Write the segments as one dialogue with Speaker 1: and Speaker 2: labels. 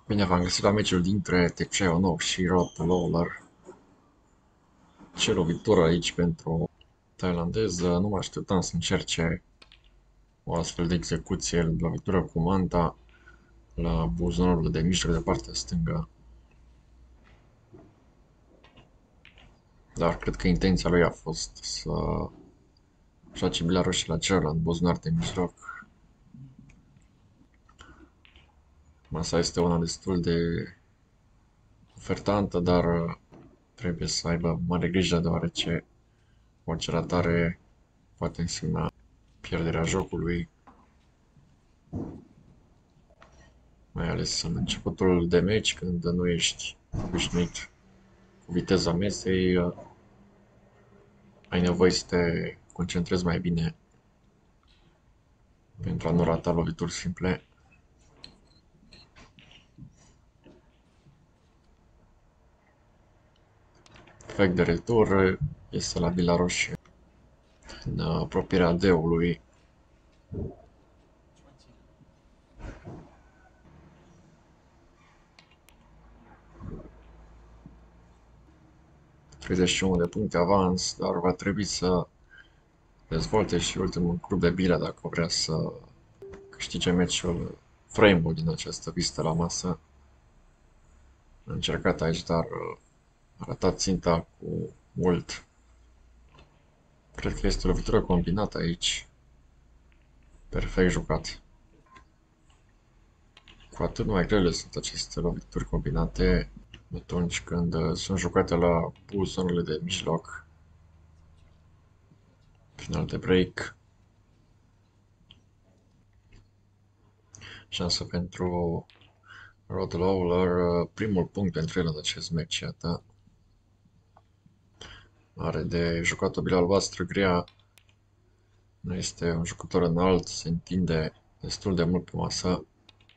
Speaker 1: Bine v-am găsit la meciul dintre TC9 și Road to Lawler. Ce lovitură aici pentru tailandez. Nu mă așteptam să încerce o astfel de execuție, lovitură cu manta la buzunarul de mijloc de partea stângă. Dar cred că intenția lui a fost să joace bila roșie la celălalt buzunar de mijloc. Masa este una destul de ofertantă, dar trebuie să aibă mare grijă, deoarece orice ratare poate însemna pierderea jocului, mai ales în începutul de meci, când nu ești obișnuit cu viteza mesei, ai nevoie să te concentrezi mai bine pentru a nu rata lovituri simple. Efect de retur este la bila roșie, în apropierea D-ului. ...31 de puncte avans, dar va trebui să dezvolte și ultimul grup de bile dacă vrea să câștige meciul, frame-ul din această pistă la masă. A încercat aici, dar a ratat ținta cu mult. Cred că este o lovitură combinată aici. Perfect jucat. Cu atât mai grele sunt aceste lovituri combinate atunci când sunt jucate la buzonurile de mijloc. Final de break. Șansă pentru Rod Lawler, primul punct pentru el în acest meci, iată. Are de jucat o bilă albastră grea. Nu este un jucător înalt, se întinde destul de mult pe masă.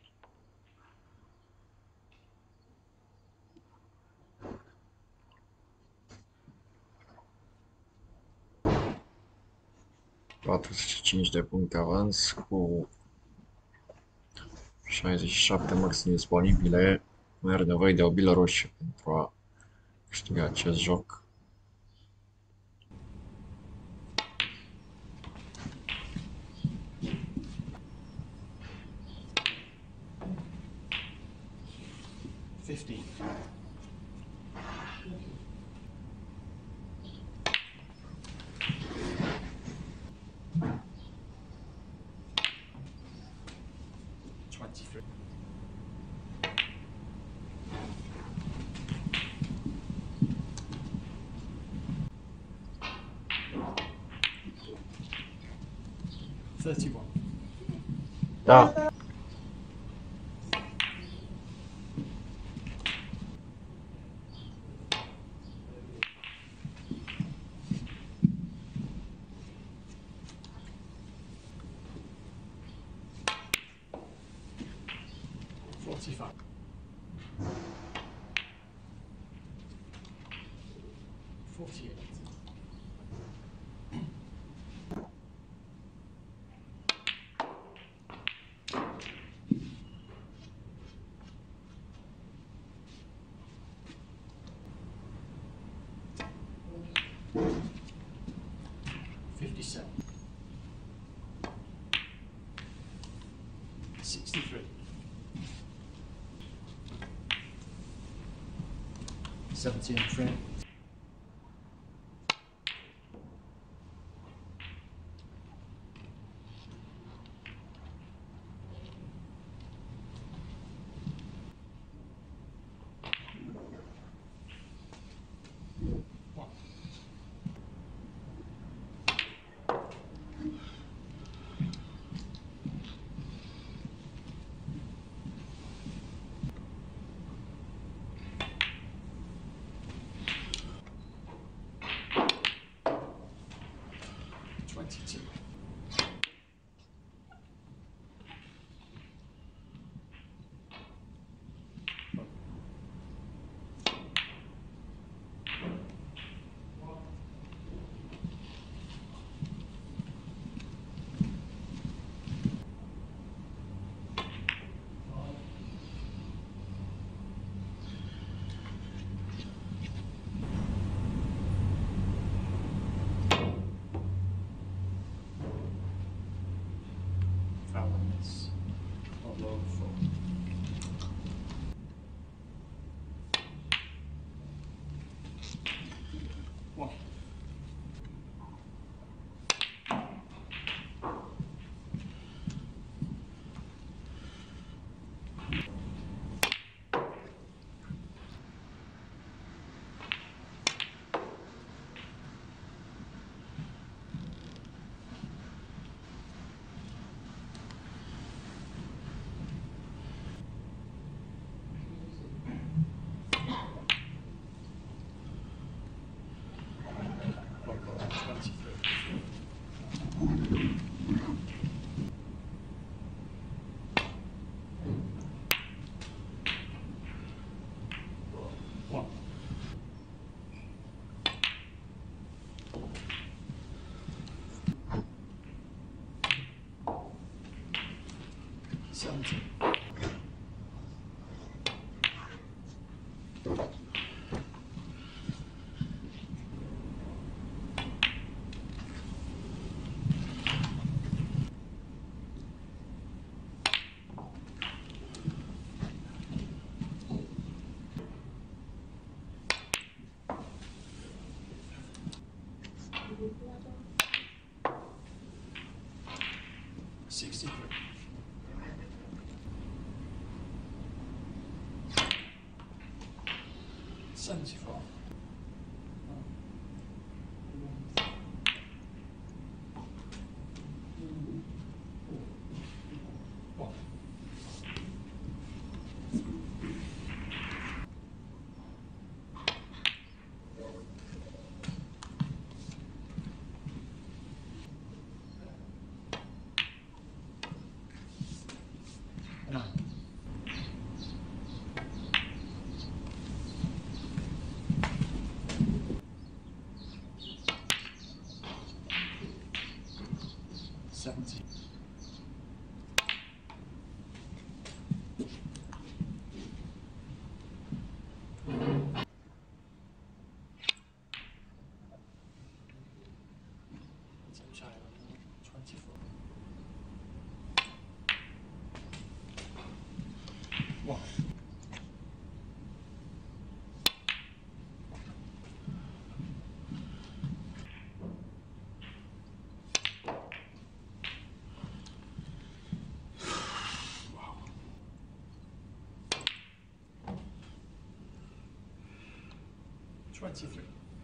Speaker 1: ...45 de puncte avans cu 67 maxim disponibile. Mai are nevoie de o bilă roșie pentru a câștiga acest joc. Da.
Speaker 2: 4. One. Ball 23. One. 17. $63. 74. One. 9. 17. 24. One. 23.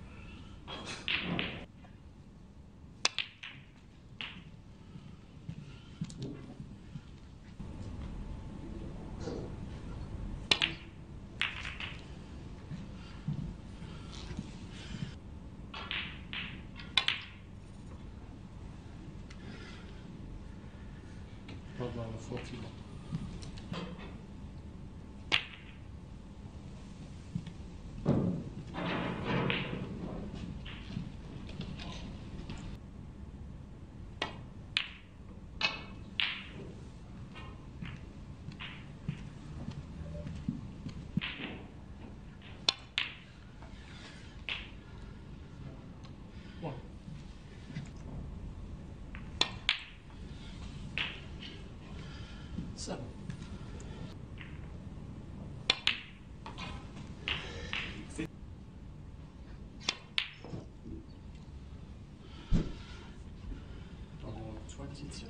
Speaker 2: 41. One. 7. 22.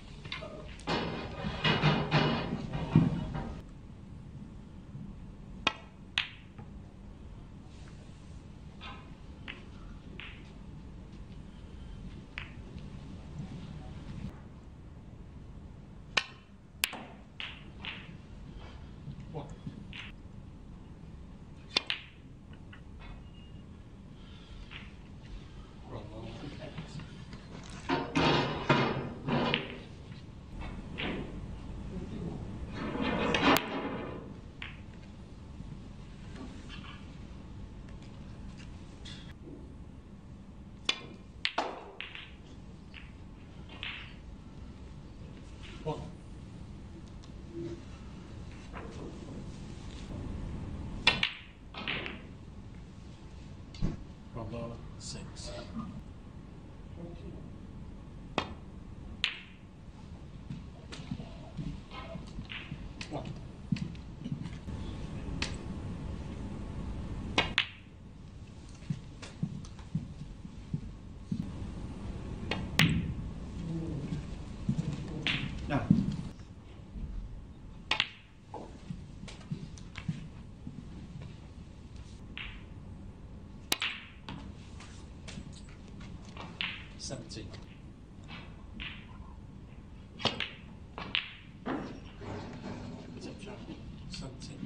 Speaker 2: 1. 1. 6. 1. One. Now. 17. Tip channel. 17.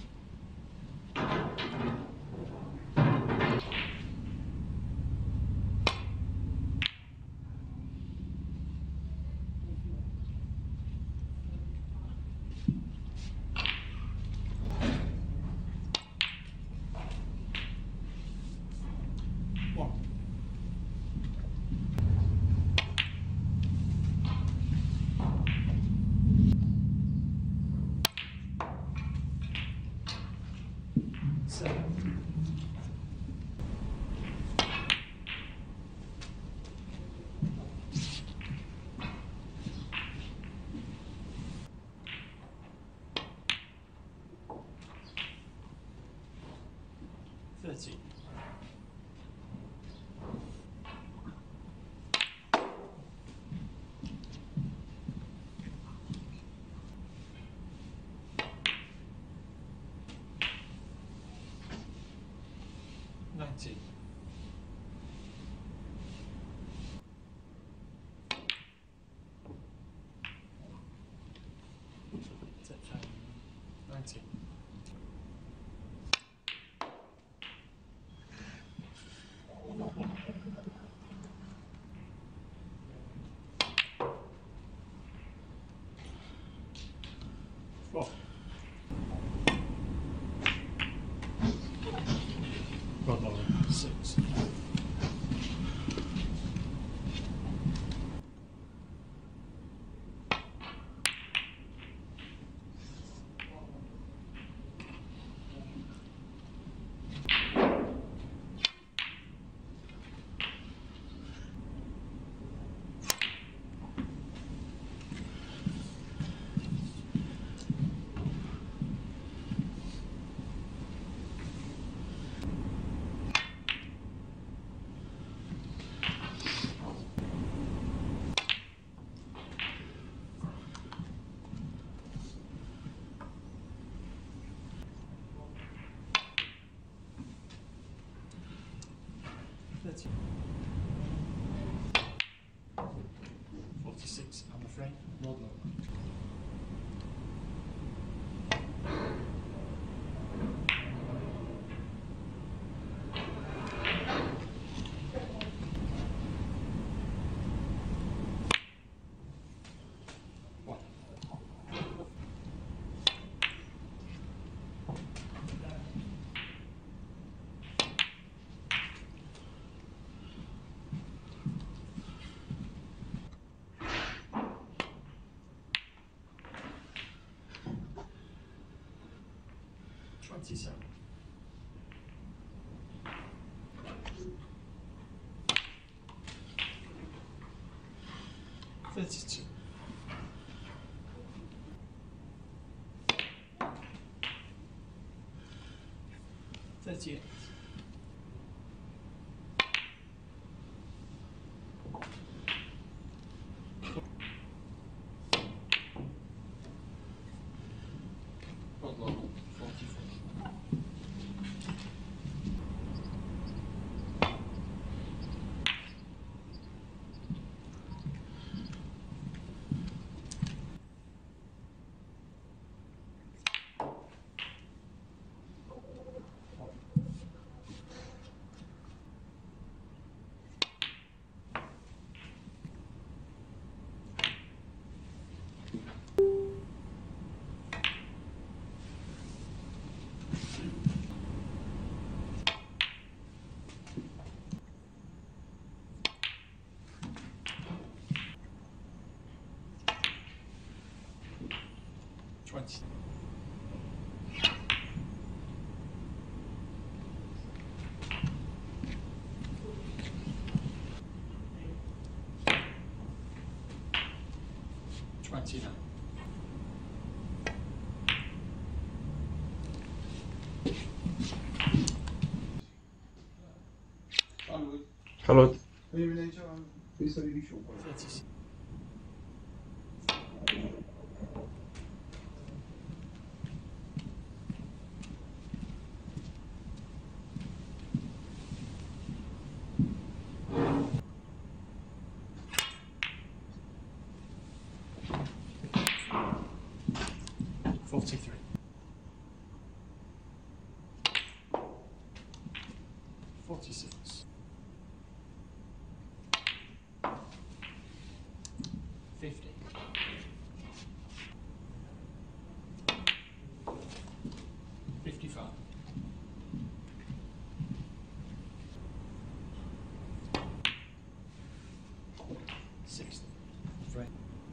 Speaker 2: One. 7. 13. 19. 19. 4. Rod lower. 6. 30. 46, I'm afraid. Rod lower. 1. 27. 32. 38. 44. 20. 29.
Speaker 1: Hello.
Speaker 2: 36. $43. 46. 50. 55. 60. Right.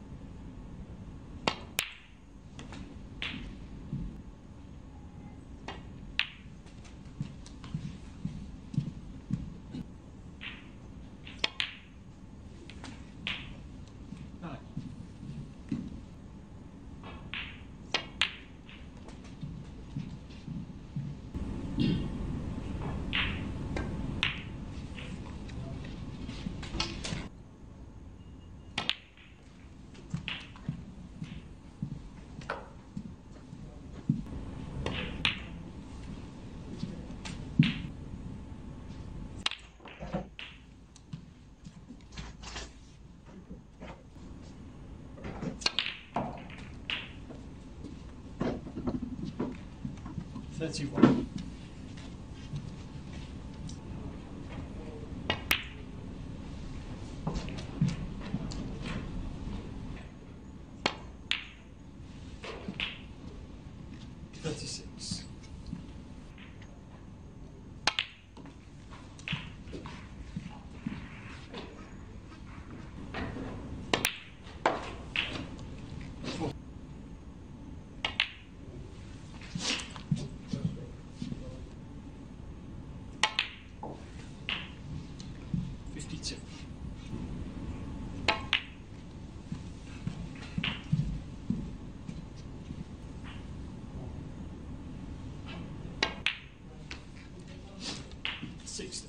Speaker 2: 9. 31. 36. 52. 60.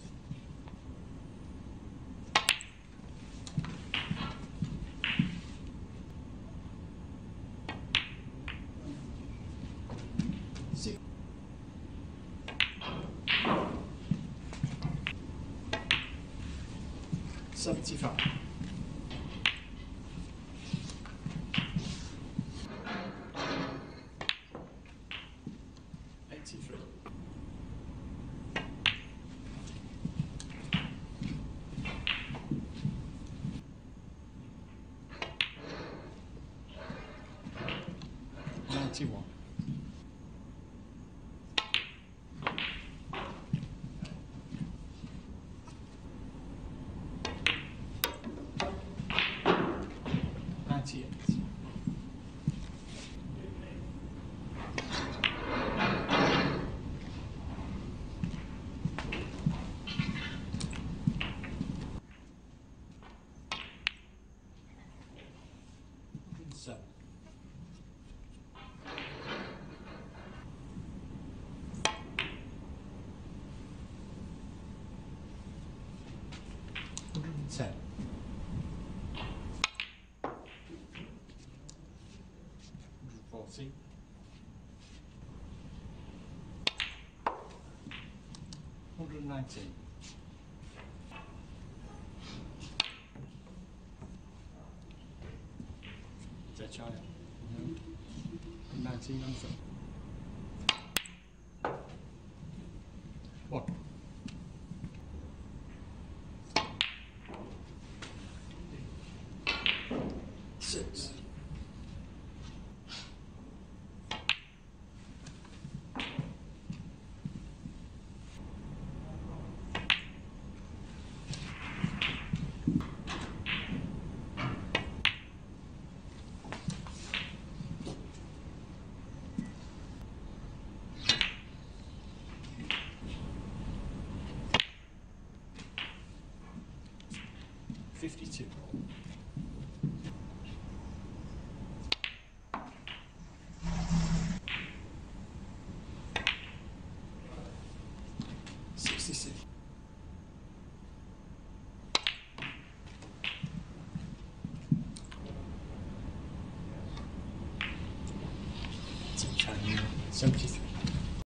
Speaker 2: 75. 83. 91. 98. 7. 110. 140. 119. 再加两，19 answer. 1. 6. 52. 66. 73.